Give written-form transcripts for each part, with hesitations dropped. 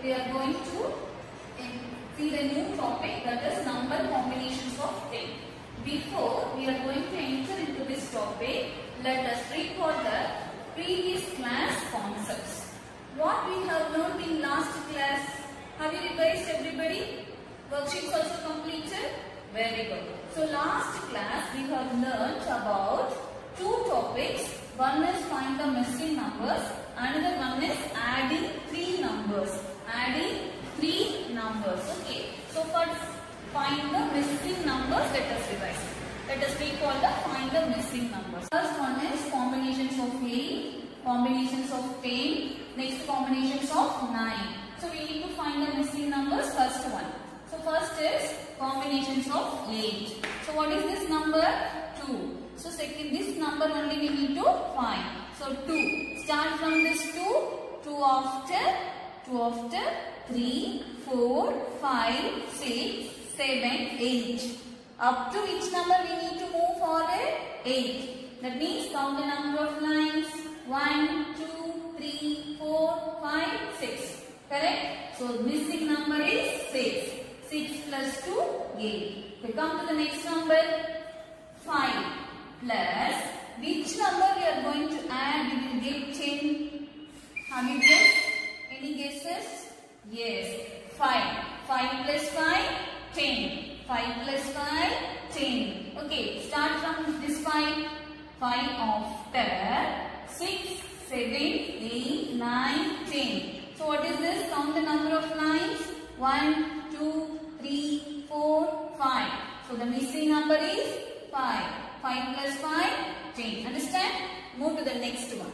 we are going to see the new topic, that is number combinations of 10. Before we are going to enter into this topic, let us recall the previous class concepts. What we have learned in last class? Have you revised everybody? Worksheets also completed? Very good. So last class we have learned about two topics. One is find the missing numbers. Another one is adding three numbers. Adding three numbers. Okay. So first find the missing numbers. Let us revise. Let us recall the find the missing numbers. First one is combinations of 8, combinations of 10, next combinations of 9. So we need to find the missing numbers. First one. So first is combinations of 8. So what is this number? 2. So second, this number only we need to find. So 2. Start from this 2. 2 after 3, 4, 5, 6, 7, 8. Up to which number we need to move forward? 8. That means count the number of lines. 1, 2, 3, 4, 5, 6. Correct? So missing number is 6. 6 plus 2, 8. We come to the next number. 5 plus which number we are going to add? We will get 10. Have you guessed? Any guesses? Yes. 5. 5 plus 5, 10. 5 plus 5, 10. Okay. Start from this 5. 5 after 6, 7, 8, 9, 10. So what is this? Count the number of lines. 1, 2, 3, 4, 5. So the missing number is 5. 5 plus 5, 10. Understand? Move to the next one.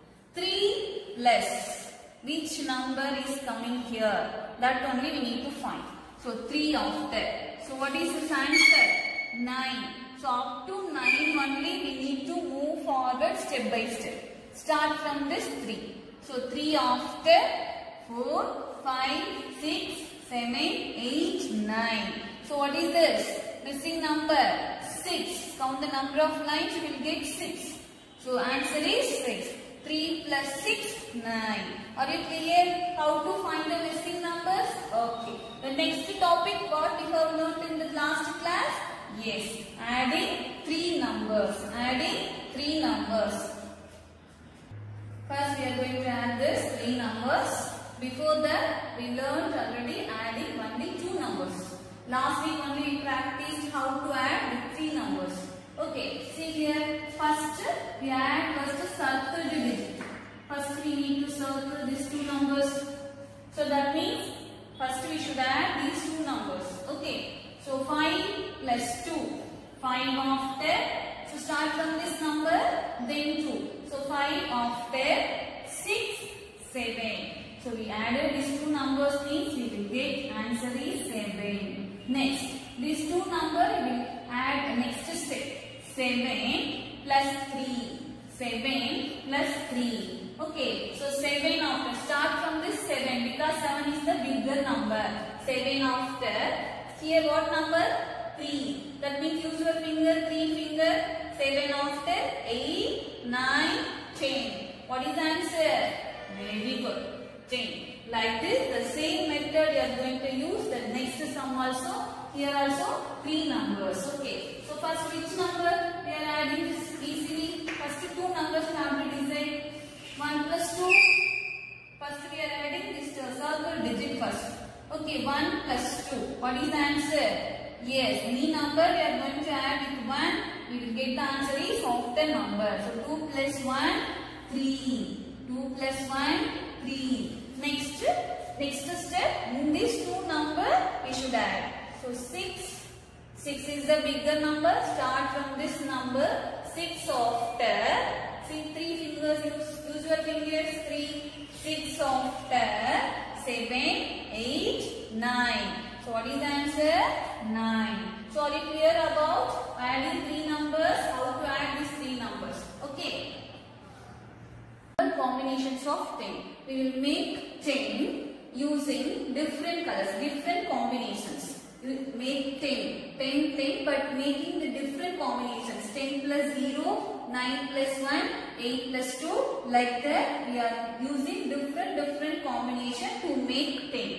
3 plus which number is coming here? That only we need to find. So 3 after. So what is this answer? 9. So up to 9 only we need to move forward step by step. Start from this 3. So 3 after 4, 5, 6, 7, 8, 9. So what is this? Missing number 6. Count the number of lines, you will get 6. So answer is 6. 3 plus 6, 9. Are you clear how to find the missing numbers? Okay. The next topic what we have learned in the last class? Yes. Adding 3 numbers. Adding 3 numbers. First we are going to add this 3 numbers. Before that we learned already adding only 2 numbers. Last week only we practiced how to add with 3 numbers. Okay, see here. First we add first circle digit. First we need to circle these 2 numbers. So that means first we should add these 2 numbers. Okay. So 5 plus 2. 5 after. So start from this number then 2. So 5 after 6, 7. So we added these 2 numbers means we will get answer is 7. Next, these 2 numbers we will add next step. 7 plus 3. 7 plus 3. Okay, so 7 after. Start from this 7 because 7 is the bigger number. 7 after. Here what number? 3. That means use your finger, 3 finger. 7 after 8, 9, 10. What is the answer? Very good. 10. Like this, the same method you are going to use the next sum also. Here also 3 numbers. Okay. So first which number we are adding this easily? First 2 numbers we have to decide. 1 plus 2. First we are adding this circle digit first. Okay. 1 plus 2. What is the answer? Yes. Any number we are going to add with 1. We will get the answer is after number. So 2 plus 1, 3. 2 plus 1, 3. Next step, in these 2 number we should add. So 6. 6 is the bigger number. Start from this number. 6 after. See 3 fingers. Use your fingers. 3. 6 after 7, 8, 9. So what is the answer? 9. So are you clear about adding 3 numbers? How to add these 3 numbers? Okay. Combinations of 10. We will make 10 using different colors, different combinations. We will make 10, 10, 10, but making the different combinations. 10 plus 0, 9 plus 1, 8 plus 2. Like that, we are using different combination to make 10.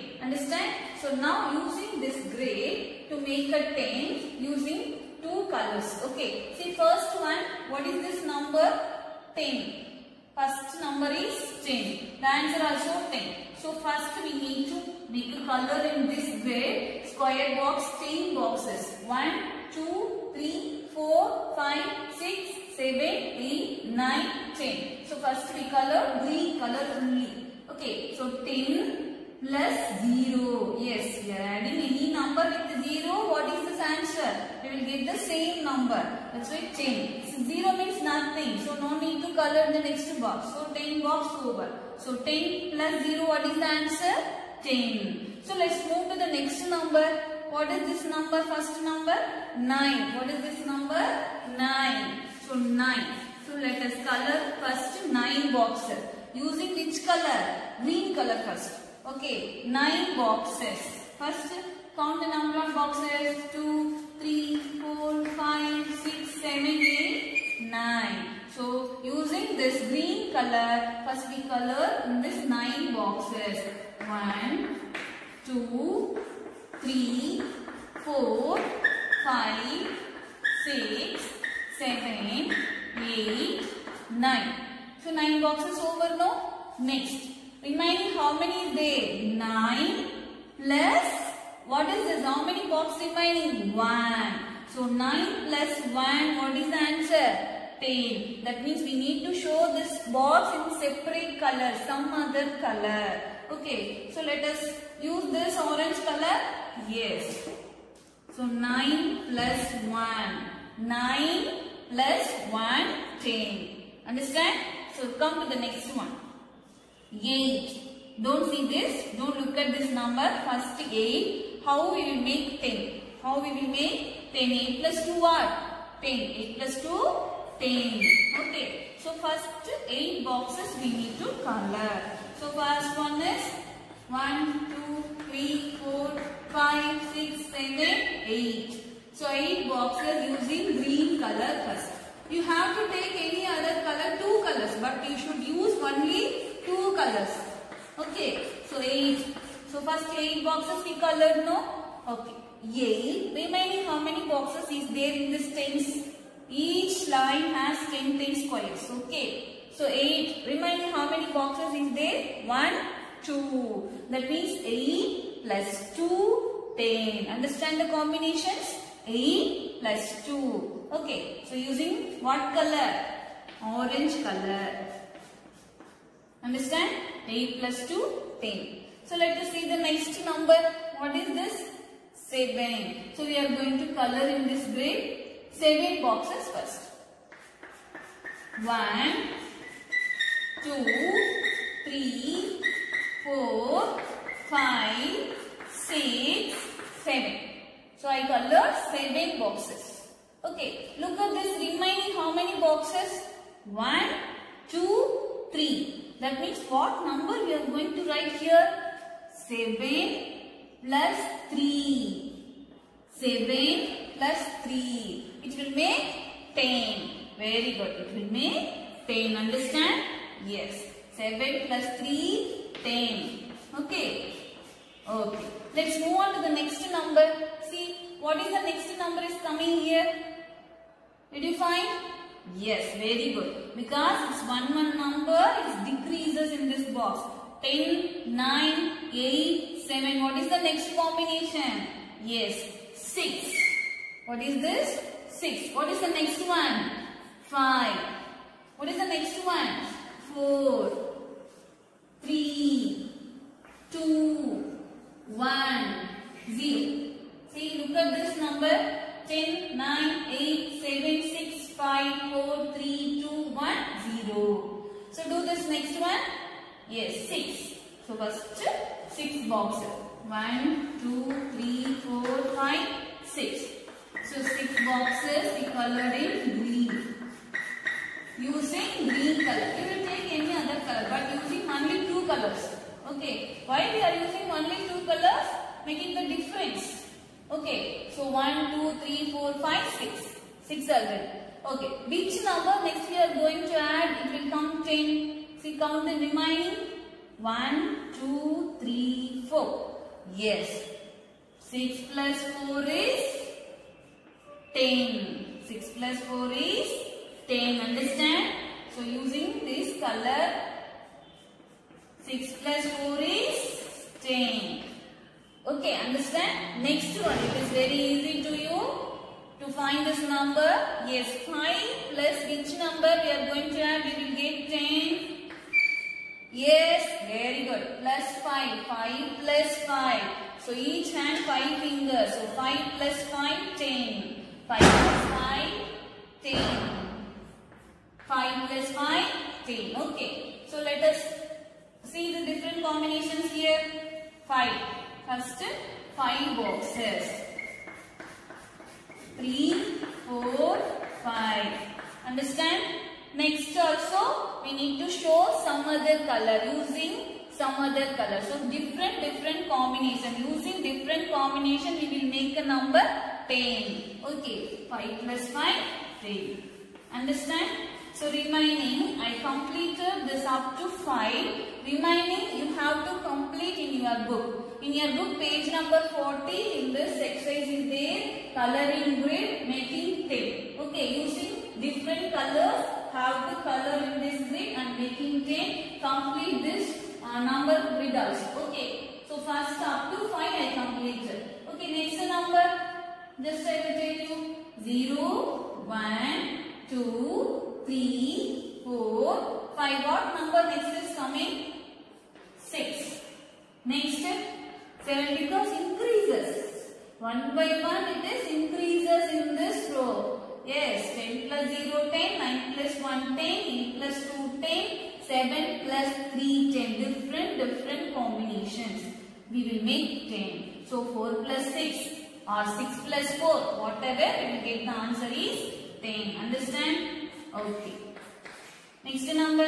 Understand? So now using this gray to make a 10 using two colors. Okay. See first one, what is this number? 10. First number is 10. The answer also 10. So first we need to make a color in this gray square box 10 boxes. 1, 2, 3, 4, 5, 6, 7, 8, 9, 10. So first we color green color only. Okay. So 10 plus 0. Yes, we are adding any number with 0. What is this answer? We will get the same number. That's why 10. So 0 means nothing. So no need to color the next box. So 10 box over. So 10 plus 0, what is the answer? 10. So let's move to the next number. What is this number? First number? 9. What is this number? 9. So 9. So let us color first 9 boxes. Using which color? Green color first. Okay, 9 boxes. First, count the number of boxes. 2, 3, 4, 5, 6, 7, 8, 9. So, using this green color, first we color in this 9 boxes. 1, 2, 3, 4, 5, 6, 7, 8, 9. So, 9 boxes over now. Next. Remaining how many is there? 9 plus, what is this? How many boxes remaining? 1. So 9 plus 1, what is the answer? 10. That means we need to show this box in separate color, some other color. Okay, so let us use this orange color. Yes. So 9 plus 1. 9 plus 1, 10. Understand? So come to the next one. 8. Don't see this. Don't look at this number. First 8. How we will make 10? How we will make 10? 8 plus 2 what? 10. 8 plus 2? 10. Okay. So first 8 boxes we need to color. So first one is 1, 2, 3, 4, 5, 6, 7, 8. So 8 boxes using green color first. You have to take any other color, 2 colors, but you should use only 2 colors. Okay. So 8. So first 8 boxes we colored, no? Okay. 8. Remaining how many boxes is there in this tens? Each line has 10 squares. Okay. So 8. Remaining how many boxes is there? 1, 2. That means 8 plus 2, 10. Understand the combinations? 8 plus 2. Okay. So using what color? Orange color. Understand? 8 plus 2, 10. So let us see the next number. What is this? 7. So we are going to color in this gray 7 boxes first. 1, 2, 3, 4, 5, 6, 7. So I colored 7 boxes. Okay. Look at this remaining how many boxes? 1, 2, 3. That means what number we are going to write here? 7 plus 3. 7 plus 3. It will make 10. Very good. It will make 10. Understand? Yes. 7 plus 3, 10. Okay. Okay. Let's move on to the next number. See, what is the next number is coming here? Did you find? Yes, very good. Because it's one number, it decreases in this box. 10, 9, 8, 7. What is the next combination? Yes, 6. What is this? 6. What is the next one? 5. What is the next one? 4, 3, 2, 1, 0. See, look at this number. 10, 9, 8, 7, 6, 5, 4, 3, 2, 1, 0. So do this next one. Yes, 6. So first 6 boxes. 1, 2, 3, 4, 5, 6. So 6 boxes we colored in green. Using green color. You will take any other color, but using only 2 colors. Okay. Why we are using only 2 colors? Making the difference. Okay. So 1, 2, 3, 4, 5, 6. 6 are there. Okay. Which number next we are going to add? It will come 10. See, count the remaining. 1, 2, 3, 4. Yes. 6 plus 4 is 10. 6 plus 4 is 10. Understand? So using this color, 6 plus 4 is 10. Okay, understand? Next one, it is very easy to you to find this number. Yes, 5 plus which number we are going to add? We will get 10. Yes, very good. Plus 5. 5 plus 5. So each hand 5 fingers. So 5 plus 5, 10. 5 plus 5, 10. 5 plus 5, 10. Okay. So let us see the different combinations here. 5. First, 5 boxes. 3, 4, 5. Understand? Next also we need to show some other color using some other color. So different combination. Using different combination we will make a number 10. Okay. 5 plus 5, 10. Understand? So remaining, I completed this up to 5. Remaining you have to complete in your book. In your book page number 40, in this exercise is there, coloring grid making 10. Okay, using different colors, have to color in this grid and making 10. Complete this number grid also. Okay, so first up to 5 I completed. Okay, next number, just I will tell you 0, 1, 2, 3, 4, 5. What number next is coming? 6. Next, 7 because increases. 1 by 1 it is increases in this row. Yes, 10 plus 0, 10, 9 plus 1, 10, 8 plus 2, 10, 7 plus 3, 10. Different combinations. We will make 10. So 4 plus 6 or 6 plus 4, whatever, we will get the answer is 10. Understand? Okay. Next number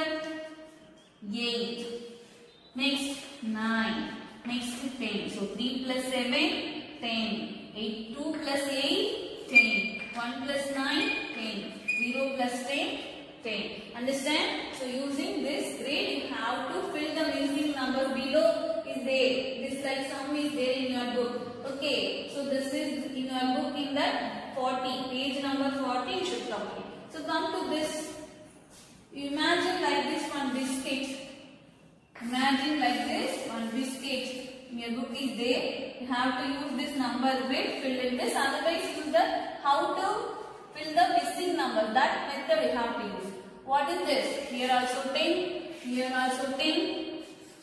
8. Next 9. Next 10. So 3 plus 7, 10. 8, 2 plus 8, 10. 1 plus 9, 10. 0 plus 10, 10. Understand? So using this grid, you have to fill the missing number below is there. This like sum is there in your book. Okay. So this is in your book in the 40. Page number 40 you should complete. So come to this. You imagine like this one biscuit. Imagine like this one biscuit. In your book is there. You have to use this number grid, fill in this. Otherwise use the how to fill the missing number. That method you have to use. What is this? Here also 10. Here also 10.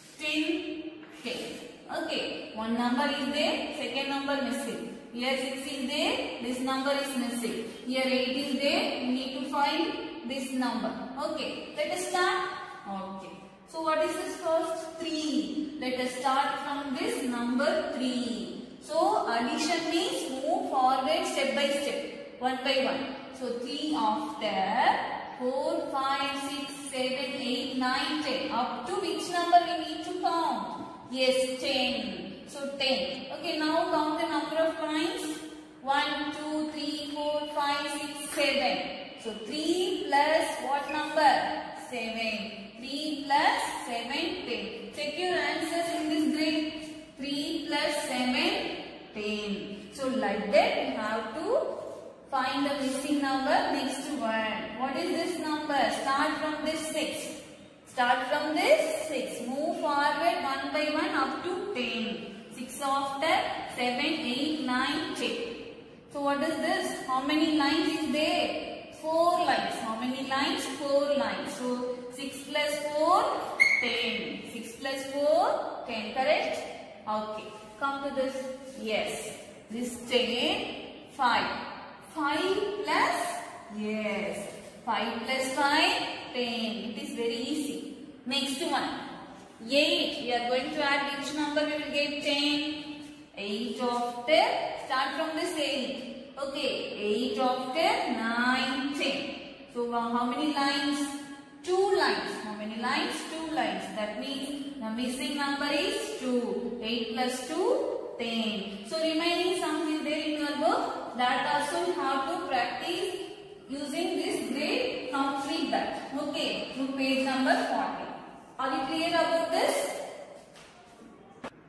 10. 10. Okay. One number is there. Second number missing. Here 6 is there. This number is missing. Here 8 is there. You need to find this number. Okay. Let us start. Okay. So what is this first? 3. Let us start from this number 3. So addition means move forward step by step. 1 by 1. So 3 after 4, 5, 6, 7, 8, 9, 10. Up to which number we need to count? Yes, 10. So 10. Okay, now count the number of lines. 1, 2, 3, 4, 5, 6, 7. So 3 plus what number? 7. 3 plus 7, 10. Check your answers in this grid. 3 plus 7, 10. So like that you have to find the missing number next one. What is this number? Start from this 6. Start from this 6. Move forward 1 by 1 up to 10. 6 after 7, 8, 9, 10. So what is this? How many lines is there? 4 lines. How many lines? 4 lines. So 6 plus 4, 10. 6 plus 4, 10. Correct? Okay. Come to this. Yes. This 10, 5. 5 plus? Yes. 5 plus 5, 10. It is very easy. Next one. 8. We are going to add which number we will get? 10. 8 after. Start from this 8. Okay. 8 after 9, 10. So how many lines? 2 lines. How many lines? 2 lines. That means the missing number is 2. 8 plus 2, 10. So remaining sums is there in your book. That also you have to practice using this grid. Complete that. Okay. To page number 40. Are you clear about this?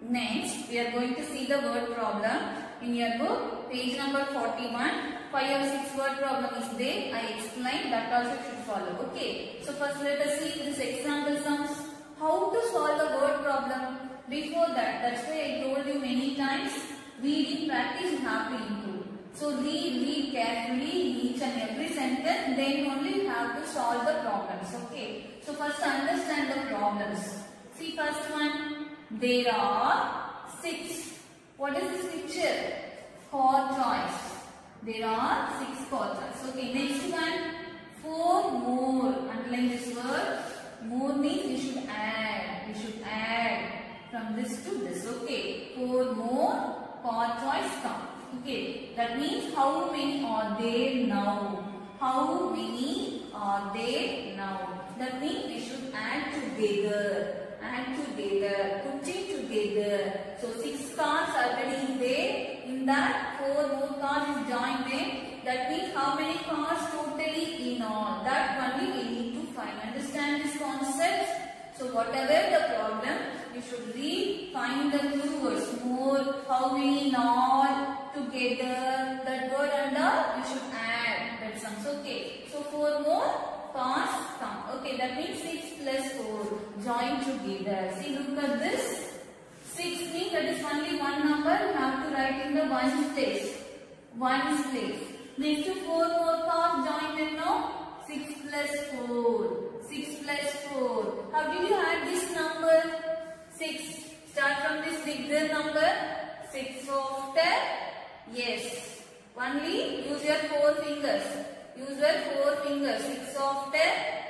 Next, we are going to see the word problem in your book, page number 41. 5 or 6 word problem is there. I explained that also should follow. Okay. So first let us see this example sums. How to solve the word problem. Before that, that's why I told you many times, reading practice you have to improve. So read carefully each and every sentence, then only you have to solve the problems. Okay. So first understand the problems. See first one. There are 6. What is this picture? Car toys. There are 6 car toys. Okay, next one. 4 more. Underline this word. More means we should add. We should add from this to this. Okay, 4 more car toys come. Okay, that means how many are there now? How many are there now? That means we should add together. Add together, put it together. So 6 cars already is there. In that 4 more cars is joined them. That means how many cars totally in all. That only we need to find. Understand this concept? So whatever the problem, you should read, find the keywords. More, how many in all, together. That word and all you should add. That sums. Okay. So 4 more cars come. Okay, that means 6 plus 4 join together. See, look at this. 6 means that is only one number. You have to write in the ones place. Ones place. Next to 4 more cars join them now. 6 plus 4. 6 plus 4. How did you add this number? 6. Start from this bigger number. 6 after. Yes. Only use your 4 fingers. Use your 4 fingers. 6 after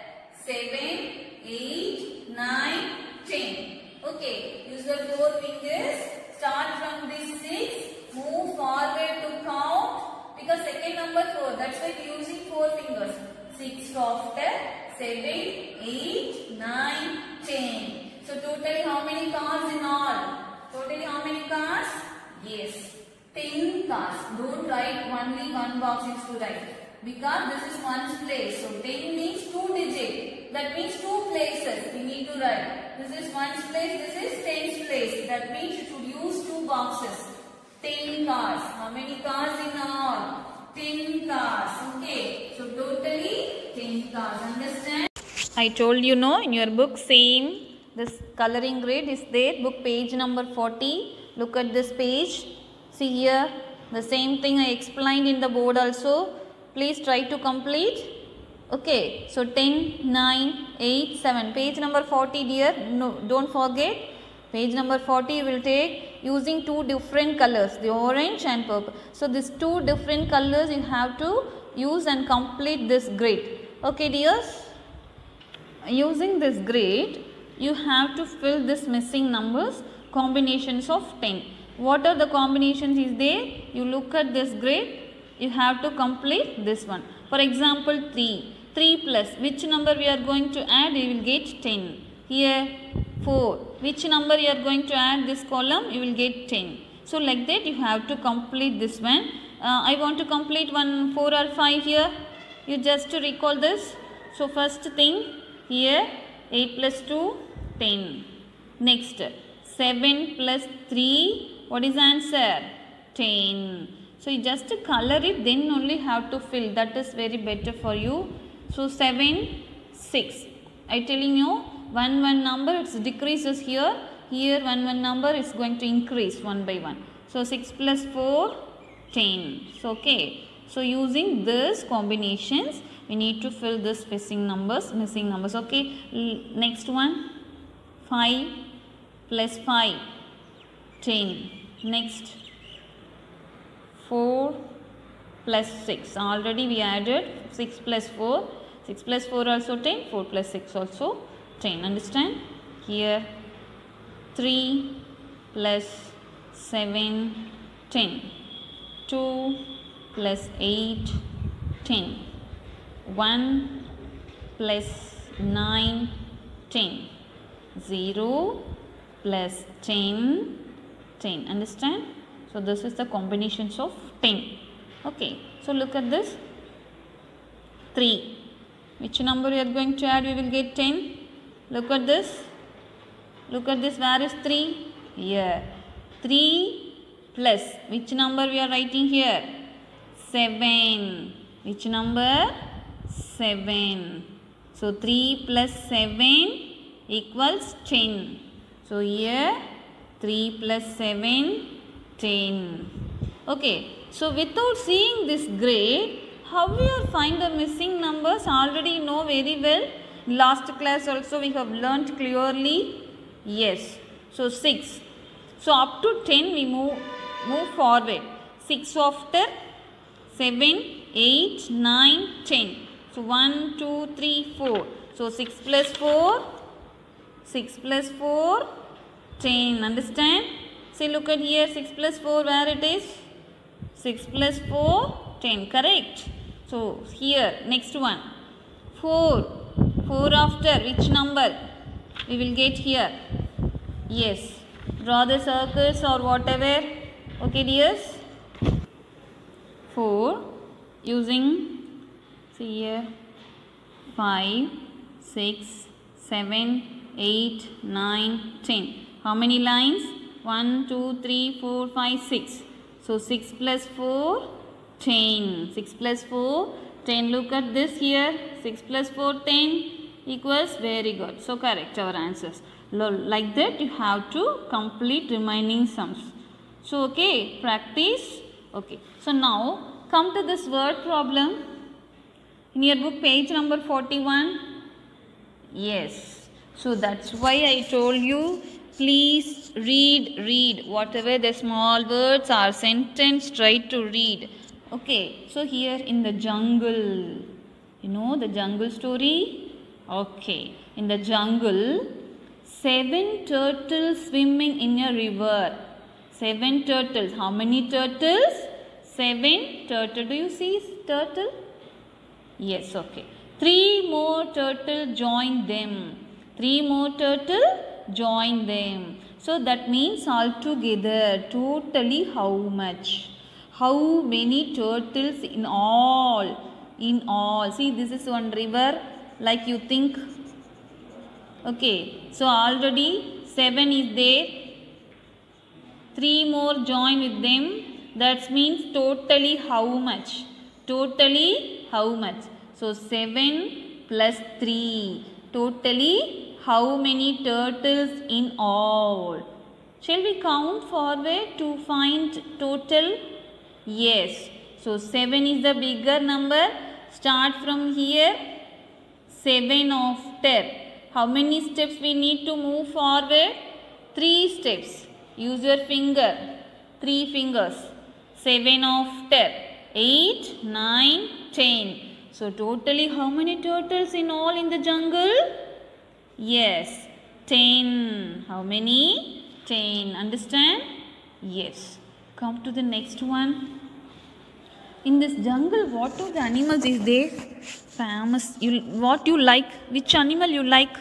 7, 8, 9, 10. Okay. Use your 4 fingers. Start from this 6. Move forward to count. Because second number 4. That's why we are using 4 fingers. 6 after 7, 8, 9, 10. So totally how many cars in all? Totally how many cars? Yes. 10 cars. Don't write only one box is to write. Because this is one's place. So 10 means 2 digit. That means 2 places we need to write. This is one's place. This is 10's place. That means you should use 2 boxes. 10 cars. How many cars in all? 10 cars. Okay. So totally 10 cars. Understand? I told you no in your book same. This coloring grid is there. Book page number 40. Look at this page. See here. The same thing I explained in the board also. Please try to complete. Okay. So 10, 9, 8, 7. Page number 40 dear. No, don't forget. Page number 40 you will take using 2 different colors. The orange and purple. So these 2 different colors you have to use and complete this grid. Okay dears. Using this grid you have to fill this missing numbers. Combinations of 10. What are the combinations is there? You look at this grid. You have to complete this one. For example 3. 3 plus which number we are going to add? You will get 10. Here 4. Which number you are going to add this column? You will get 10. So like that you have to complete this one. I want to complete one 4 or 5 here. You just to recall this. So first thing here 8 plus 2 10. Next 7 plus 3. What is answer? 10. So you just color it, then only have to fill. That is very better for you. So 7, 6. I telling you, one number it decreases here. Here one number is going to increase one by one. So 6 plus 4, 10. So okay. So using this combinations, we need to fill this missing numbers. Okay. Next one, 5 plus 5, 10. Next. 4 plus 6. Already we added 6 plus 4. 6 plus 4 also 10. 4 plus 6 also 10. Understand? Here 3 plus 7, 10. 2 plus 8, 10. 1 plus 9, 10. 0 plus 10, 10. Understand? So this is the combinations of 10. Okay. So look at this. 3. Which number we are going to add? We will get 10. Look at this. Look at this. Where is 3? Here 3 plus which number we are writing here? 7. Which number? 7. So 3 plus 7 equals 10. So here 3 plus 7, 10. Okay. So without seeing this grade, how we will find the missing numbers? Already know very well. Last class also we have learnt clearly. Yes. So 6. So up to 10 we move forward. 6 after 7, 8, 9, 10. So 1, 2, 3, 4. So 6 plus 4, 6 plus 4, 10. Understand? See, look at here. 6 plus 4, where it is? 6 plus 4, 10. Correct? So here, next one. 4. 4 after which number? We will get here. Yes. Draw the circles or whatever. Okay, dears? 4. Using, see here, 5, 6, 7, 8, 9, 10. How many lines? 1, 2, 3, 4, 5, 6. So 6 plus 4, 10. 6 plus 4, 10. Look at this here. 6 plus 4, 10 equals, very good. So correct our answers. Like that you have to complete remaining sums. So okay, practice. Okay. So now come to this word problem. In your book page number 41. Yes. So that's why I told you, please read whatever the small words or sentence, try to read. Okay. So here in the jungle, you know the jungle story? Okay. In the jungle, 7 turtles swimming in a river. 7 turtles. How many turtles? 7 turtles. Do you see turtle? Yes, okay. 3 more turtles join them. 3 more turtles join them. So that means altogether, totally how much? How many turtles in all? In all. See, this is one river, like you think. Okay. So already 7 is there. 3 more join with them. That means totally how much? Totally how much? So 7 plus 3. Totally how many turtles in all? Shall we count forward to find total? Yes. So 7 is the bigger number. Start from here. 7 after. How many steps we need to move forward? 3 steps. Use your finger. 3 fingers. 7 after. 8, 9, 10. So totally how many turtles in all in the jungle? Yes. 10. How many? 10. Understand? Yes. Come to the next one. In this jungle, what are the animals is there? Famous. What you like? Which animal you like?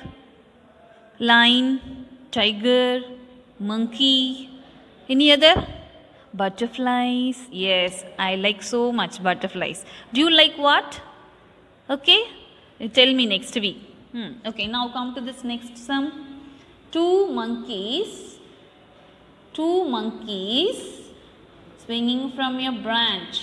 Lion, tiger, monkey. Any other? Butterflies. Yes, I like so much butterflies. Do you like what? Okay. Tell me next week. Okay, now come to this next sum. 2 monkeys. 2 monkeys swinging from a branch.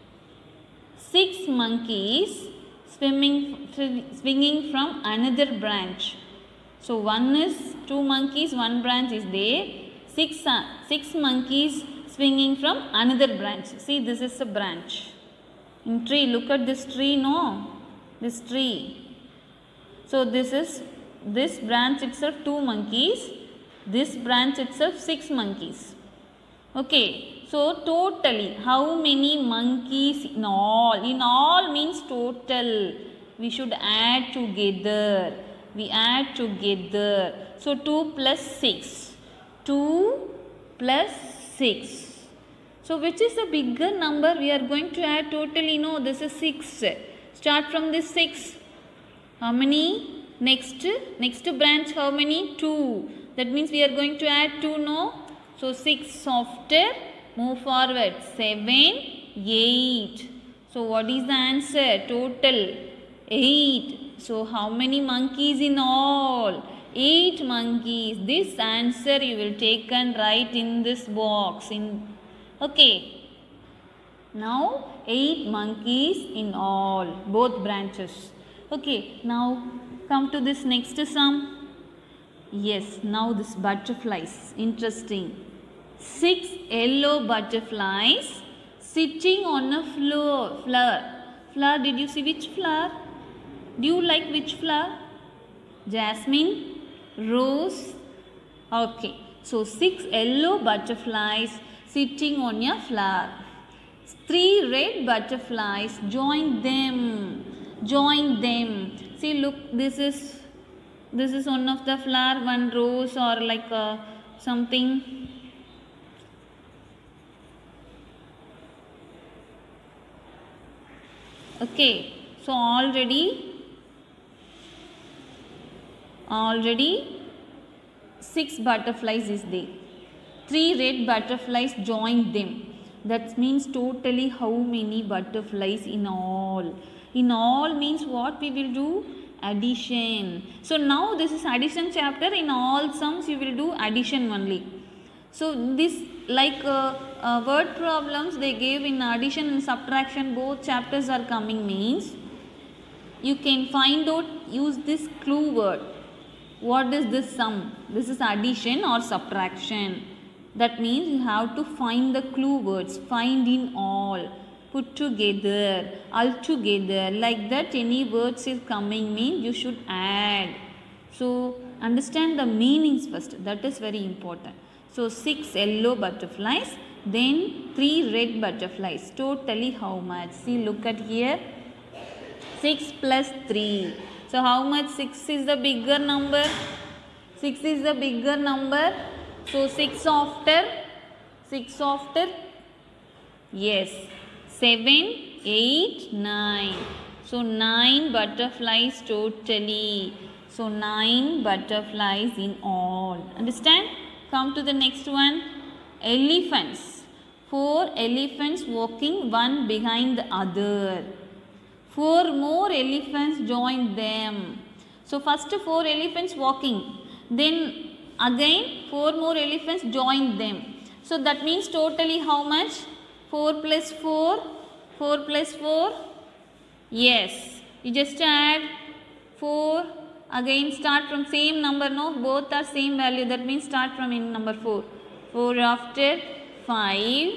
6 monkeys swinging from another branch. So one is 2 monkeys, 1 branch is there. 6 monkeys swinging from another branch. See, this is a branch. In tree, look at this tree, no? This tree. So this branch itself 2 monkeys. This branch itself 6 monkeys. Okay. So totally how many monkeys in all? In all means total. We should add together. We add together. So 2 plus 6. 2 plus 6. So which is the bigger number? We are going to add totally. No, this is 6. Start from this 6. How many? Next branch how many? 2. That means we are going to add 2, no? So 6 after, move forward. 7, 8. So what is the answer? Total 8. So how many monkeys in all? 8 monkeys. This answer you will take and write in this box. Okay. Now 8 monkeys in all, both branches. Okay. Now come to this next sum. Yes. Now this butterflies. Interesting. 6 yellow butterflies sitting on a flower. Flower, did you see which flower? Do you like which flower? Jasmine, rose. Okay. So 6 yellow butterflies sitting on a flower. 3 red butterflies join them. Join them. See, look, this is one of the flower, one rose or like something. Okay, so already 6 butterflies is there. 3 red butterflies join them. That means totally how many butterflies in all? In all means what we will do? Addition. So now this is addition chapter. In all sums you will do addition only. So this like word problems they gave in addition and subtraction, both chapters are coming, means you can find out, use this clue word. What is this sum? This is addition or subtraction. That means you have to find the clue words. Find in all, put together, altogether, like that any words is coming means you should add. So understand the meanings first. That is very important. So 6 yellow butterflies, then 3 red butterflies. Totally how much? See, look at here. 6 plus 3. So how much? 6 is the bigger number. 6 is the bigger number. So 6 after. Yes. 7, 8, 9. So 9 butterflies totally. So 9 butterflies in all. Understand? Come to the next one. Elephants. 4 elephants walking one behind the other. 4 more elephants join them. So first 4 elephants walking. Then again 4 more elephants join them. So that means totally how much? 4 plus 4. 4 plus 4. Yes. You just add 4. Again start from same number, no? Both are same value. That means start from in number 4. 4 after 5,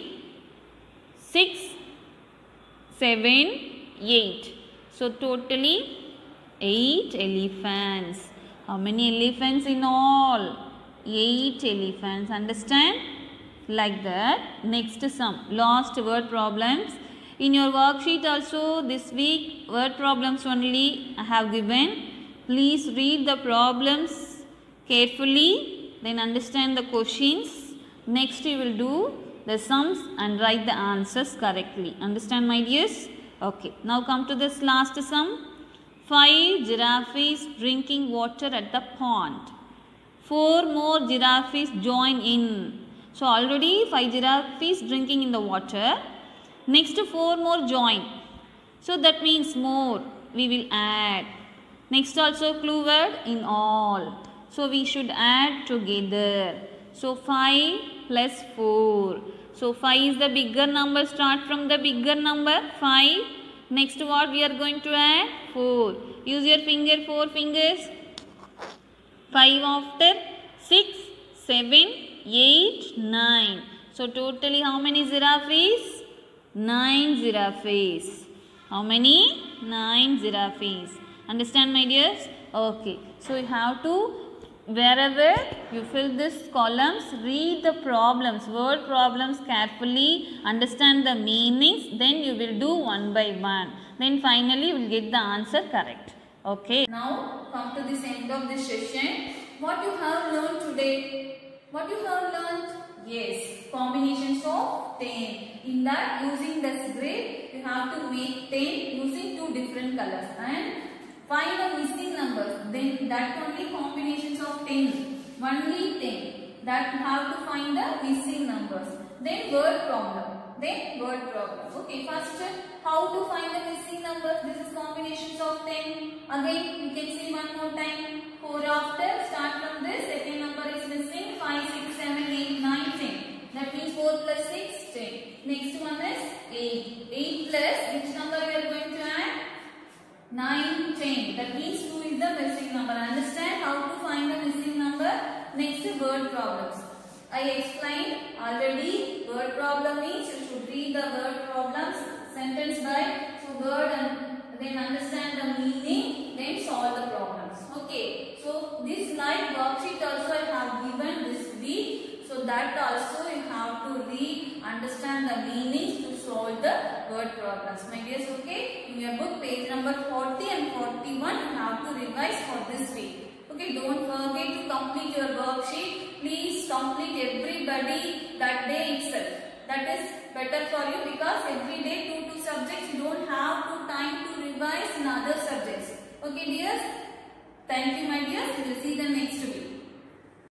6, 7, 8. So totally 8 elephants. How many elephants in all? 8 elephants. Understand? Like that. Next sum. Last word problems. In your worksheet also this week word problems only I have given. Please read the problems carefully, then understand the questions. Next you will do the sums and write the answers correctly. Understand, my dears? Okay. Now come to this last sum. 5 giraffes drinking water at the pond. 4 more giraffes join in. So already 5 giraffes drinking in the water. Next 4 more join. So that means more. We will add. Next also clue word in all. So we should add together. So 5 plus 4. So 5 is the bigger number. Start from the bigger number 5. Next what we are going to add? 4. Use your finger, 4 fingers. 5 after 6, 7, 8, 9. So totally how many giraffes? 9 giraffes. How many? 9 giraffes. Understand, my dears? Okay. So you have to, wherever you fill this columns, read the problems, word problems carefully, understand the meanings, then you will do one by one. Then finally you will get the answer correct. Okay. Now come to this end of this session. What you have learned today? What you have learned? Yes, combinations of 10. In that, using this grid, you have to make 10 using 2 different colors and find the missing numbers. Then that only combinations of 10. Only 10. That you have to find the missing numbers. Then word problem. then word problem. Okay, first how to find the missing numbers. This is combinations of 10. Again you can see one more time. 4 after, start from this, second number is missing, 5, 6, 7, 8, 9, 10. That means 4 plus 6, 10. Next one is 8. 8 plus, which number we are going to add? 9, 10. That means 2 is the missing number. Understand how to find the missing number? Next, word problems. I explained already. Word problem means you should read the word problems sentence by word and then understand the meaning, then solve the problems. Okay. So this live worksheet also I have given this week. So that also you have to read, understand the meanings to solve the word problems. My dears, okay? In your book, page number 40 and 41, you have to revise for this week. Okay, don't forget to complete your worksheet. Please complete everybody that day itself. That is better for you because every day 2 subjects you don't have time to revise in other subjects. Okay dears? Thank you my dears. We will see the next week.